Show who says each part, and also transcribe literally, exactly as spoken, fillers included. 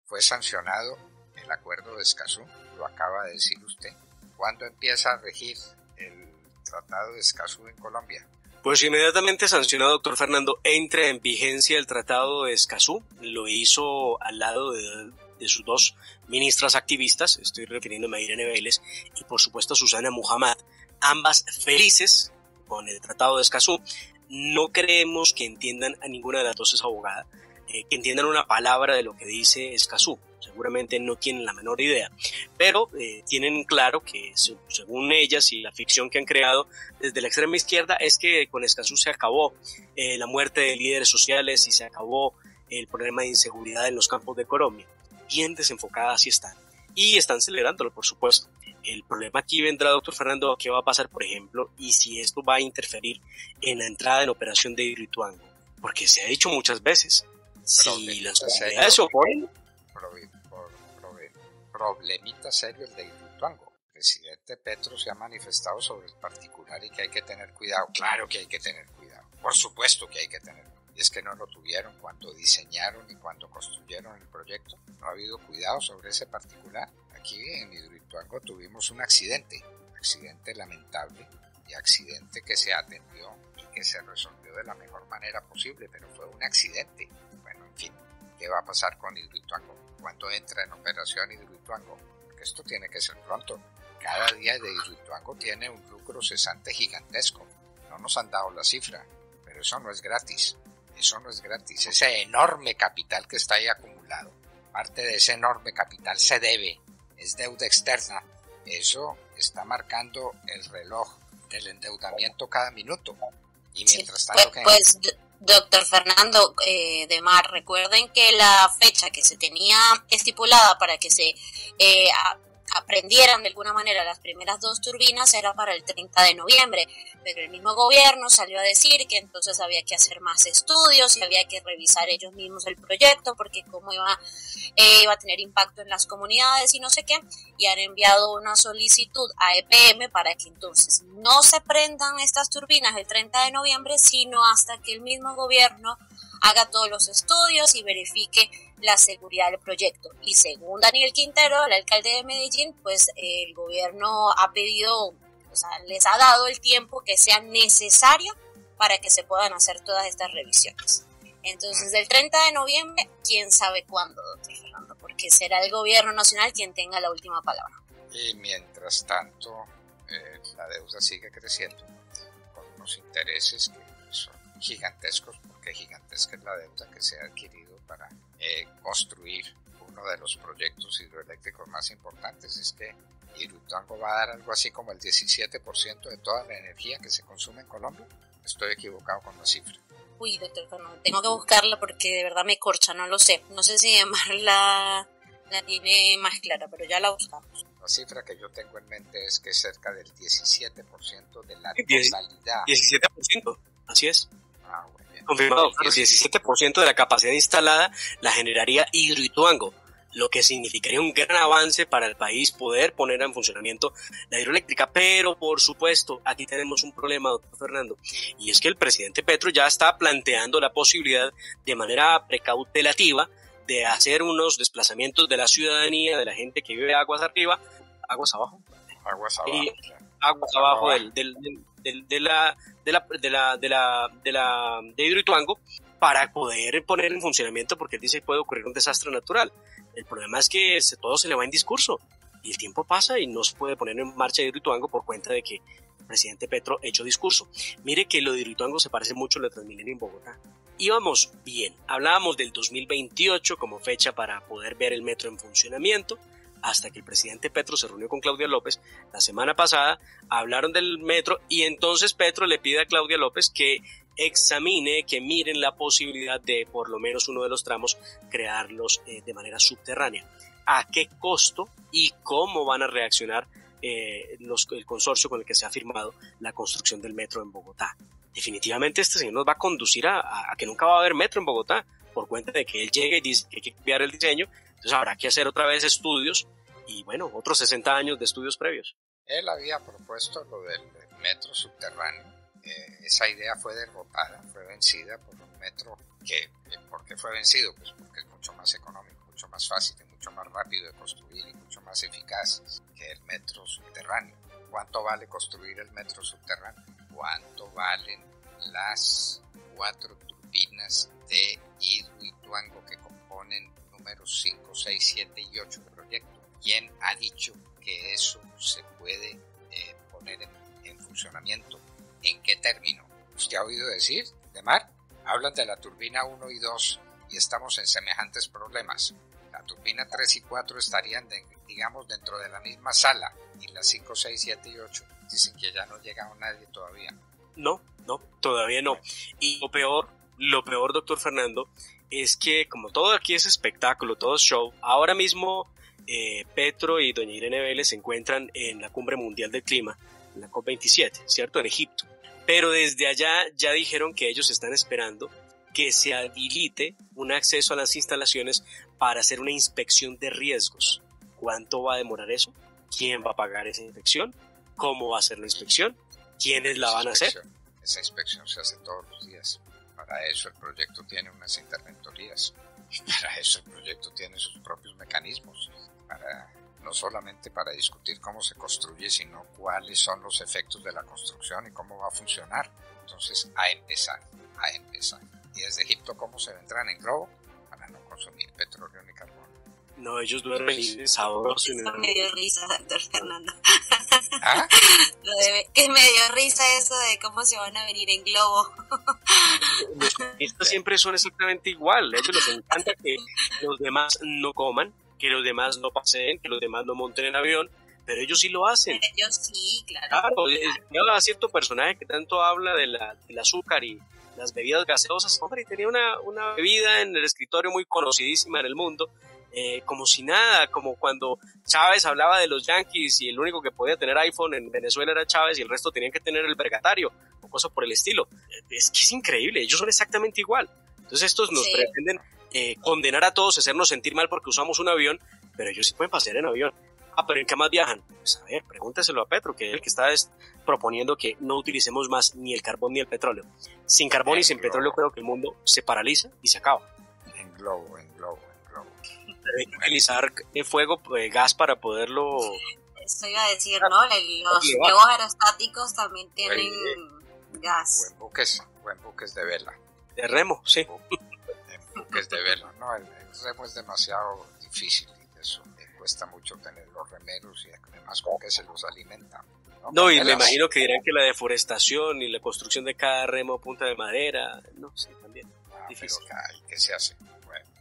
Speaker 1: fue sancionado el acuerdo de Escazú, lo acaba de decir usted. ¿Cuándo empieza a regir el Tratado de Escazú en Colombia?
Speaker 2: Pues inmediatamente sancionado, doctor Fernando, entra en vigencia el Tratado de Escazú. Lo hizo al lado de, de sus dos ministras activistas, estoy refiriéndome a Irene Vélez y por supuesto a Susana Muhammad, ambas felices con el Tratado de Escazú. No creemos que entiendan, a ninguna de las dos es abogada, eh, que entiendan una palabra de lo que dice Escazú. Seguramente no tienen la menor idea, pero eh, tienen claro que según ellas y la ficción que han creado desde la extrema izquierda es que con Escazú se acabó eh, la muerte de líderes sociales y se acabó el problema de inseguridad en los campos de Colombia. Bien desenfocadas sí están, y están celebrándolo, por supuesto. El problema aquí vendrá, doctor Fernando, ¿qué va a pasar, por ejemplo, y si esto va a interferir en la entrada en operación de Hidroituango? Porque se ha dicho muchas veces, si las autoridades se oponen...
Speaker 1: Problemita serio el de Hidroituango. El presidente Petro se ha manifestado sobre el particular y que hay que tener cuidado. Claro que hay que tener cuidado. Por supuesto que hay que tener cuidado. Y es que no lo tuvieron cuando diseñaron y cuando construyeron el proyecto. No ha habido cuidado sobre ese particular. Aquí en Hidroituango tuvimos un accidente. Un accidente lamentable y accidente que se atendió y que se resolvió de la mejor manera posible. Pero fue un accidente. Bueno, en fin. ¿Qué va a pasar con Hidroituango? ¿Cuándo entra en operación Hidroituango? Porque esto tiene que ser pronto. Cada día de Hidroituango tiene un lucro cesante gigantesco. No nos han dado la cifra, pero eso no es gratis. Eso no es gratis. Ese enorme capital que está ahí acumulado, parte de ese enorme capital se debe, es deuda externa. Eso está marcando el reloj del endeudamiento cada minuto. Y mientras
Speaker 3: sí,
Speaker 1: tanto...
Speaker 3: pues, pues doctor Fernando eh, de Mar, recuerden que la fecha que se tenía estipulada para que se eh, a, aprendieran de alguna manera las primeras dos turbinas era para el treinta de noviembre, pero el mismo gobierno salió a decir que entonces había que hacer más estudios y había que revisar ellos mismos el proyecto porque cómo iba, eh, iba a tener impacto en las comunidades y no sé qué, y han enviado una solicitud a E P M para que entonces no se prendan estas turbinas el treinta de noviembre, sino hasta que el mismo gobierno haga todos los estudios y verifique la seguridad del proyecto. Y según Daniel Quintero, el alcalde de Medellín, pues eh, el gobierno ha pedido, o sea, les ha dado el tiempo que sea necesario para que se puedan hacer todas estas revisiones. Entonces, del treinta de noviembre, quién sabe cuándo, doctor Fernando, porque será el gobierno nacional quien tenga la última palabra.
Speaker 1: Y mientras tanto, eh, la deuda sigue creciendo, con unos intereses que son gigantescos, porque gigantesca es la deuda que se ha adquirido para eh, construir uno de los proyectos hidroeléctricos más importantes. Es que Hidroituango va a dar algo así como el diecisiete por ciento de toda la energía que se consume en Colombia. Estoy equivocado con la cifra.
Speaker 3: Uy, doctor Fernando, tengo que buscarla porque de verdad me corcha, no lo sé. No sé si Mar la, la tiene más clara, pero ya la buscamos.
Speaker 1: La cifra que yo tengo en mente es que es cerca del diecisiete por ciento de la totalidad.
Speaker 2: diecisiete por ciento, así es.
Speaker 1: Ah, muy bien.
Speaker 2: Confirmado, el diecisiete por ciento de la capacidad instalada la generaría Hidroituango, lo que significaría un gran avance para el país poder poner en funcionamiento la hidroeléctrica. Pero, por supuesto, aquí tenemos un problema, doctor Fernando, y es que el presidente Petro ya está planteando la posibilidad de manera precautelativa de hacer unos desplazamientos de la ciudadanía, de la gente que vive aguas arriba, aguas abajo,
Speaker 1: aguas abajo,
Speaker 2: y aguas abajo del, del, del, del, de la de la de la de la de la de Hidroituango para poder poner en funcionamiento, porque él dice que puede ocurrir un desastre natural. El problema es que se, todo se le va en discurso y el tiempo pasa y no se puede poner en marcha Hidroituango por cuenta de que el presidente Petro ha hecho discurso. Mire que lo de Hidroituango se parece mucho a lo de Transmilenio en Bogotá. Íbamos bien, hablábamos del dos mil veintiocho como fecha para poder ver el metro en funcionamiento, hasta que el presidente Petro se reunió con Claudia López la semana pasada, hablaron del metro y entonces Petro le pide a Claudia López que examine, que miren la posibilidad de por lo menos uno de los tramos crearlos eh, de manera subterránea. ¿A qué costo y cómo van a reaccionar eh, los, el consorcio con el que se ha firmado la construcción del metro en Bogotá? Definitivamente este señor nos va a conducir a, a, a que nunca va a haber metro en Bogotá, por cuenta de que él llegue y dice que hay que cambiar el diseño. Entonces habrá que hacer otra vez estudios y bueno, otros sesenta años de estudios previos.
Speaker 1: Él había propuesto lo del metro subterráneo. Eh, esa idea fue derrotada, fue vencida por un metro que, ¿por qué fue vencido? Pues porque es mucho más económico. mucho más fácil y mucho más rápido de construir y mucho más eficaz que el metro subterráneo. ¿Cuánto vale construir el metro subterráneo? ¿Cuánto valen las cuatro turbinas de Hidroituango que componen números cinco, seis, siete y ocho del proyecto? ¿Quién ha dicho que eso se puede eh, poner en, en funcionamiento? ¿En qué término? ¿Usted ha oído decir, Demar? Hablan de la turbina uno y dos y estamos en semejantes problemas. La turbina tres y cuatro estarían, de, digamos, dentro de la misma sala y las cinco, seis, siete y ocho dicen que ya no llega a nadie todavía.
Speaker 2: No, no, todavía no. Y lo peor, lo peor, doctor Fernando, es que como todo aquí es espectáculo, todo es show, ahora mismo eh, Petro y doña Irene Vélez se encuentran en la Cumbre Mundial del Clima, en la COP veintisiete, ¿cierto? En Egipto. Pero desde allá ya dijeron que ellos están esperando que se habilite un acceso a las instalaciones para hacer una inspección de riesgos. ¿Cuánto va a demorar eso? ¿Quién va a pagar esa inspección? ¿Cómo va a ser la inspección? ¿Quiénes la van a hacer?
Speaker 1: Esa inspección se hace todos los días. Para eso el proyecto tiene unas interventorías. Para eso el proyecto tiene sus propios mecanismos. Para, no solamente para discutir cómo se construye, sino cuáles son los efectos de la construcción y cómo va a funcionar. Entonces, a empezar, a empezar. Y desde Egipto, ¿cómo se vendrán en globo? Para no consumir petróleo ni carbón.
Speaker 2: No, ellos duermen sabroso.
Speaker 3: Eso me dio risa, doctor Fernando.
Speaker 1: ¿Ah?
Speaker 3: Lo de, que me dio risa eso de cómo se van a venir en globo.
Speaker 2: Los turistas siempre son exactamente igual. A ellos les encanta que los demás no coman, que los demás no paseen, que los demás no monten en avión, pero ellos sí lo hacen.
Speaker 3: Ellos sí, claro.
Speaker 2: Claro, lleva a cierto personaje que tanto habla de la, del azúcar y las bebidas gaseosas. Hombre, y tenía una, una bebida en el escritorio muy conocidísima en el mundo, eh, como si nada, como cuando Chávez hablaba de los Yankees y el único que podía tener iPhone en Venezuela era Chávez y el resto tenían que tener el Vergatario o cosas por el estilo. Es que es increíble, ellos son exactamente igual. Entonces estos nos sí. pretenden eh, condenar a todos, hacernos sentir mal porque usamos un avión, pero ellos sí pueden pasear en avión. Ah, pero ¿en qué más viajan? Pues a ver, pregúnteselo a Petro, que es el que está proponiendo que no utilicemos más ni el carbón ni el petróleo. Sin carbón en y sin globo. Petróleo creo que el mundo se paraliza y se acaba.
Speaker 1: En globo, en globo, en globo.
Speaker 2: Pero hay que utilizar el fuego, pues, gas para poderlo...
Speaker 3: Eso iba a decir, ¿no? El, los globos aerostáticos también tienen Oye, gas.
Speaker 1: Buen buques, buen buques de vela.
Speaker 2: De remo, sí.
Speaker 1: En buques de vela, no, el, el remo es demasiado difícil. Eso me cuesta mucho tener los remeros y además con que se los alimentan. No,
Speaker 2: no y me imagino que dirán que la deforestación y la construcción de cada remo a punta de madera, no sé, sí, también.
Speaker 1: Ah,
Speaker 2: difícil.
Speaker 1: Pero, ¿qué se hace? Bueno,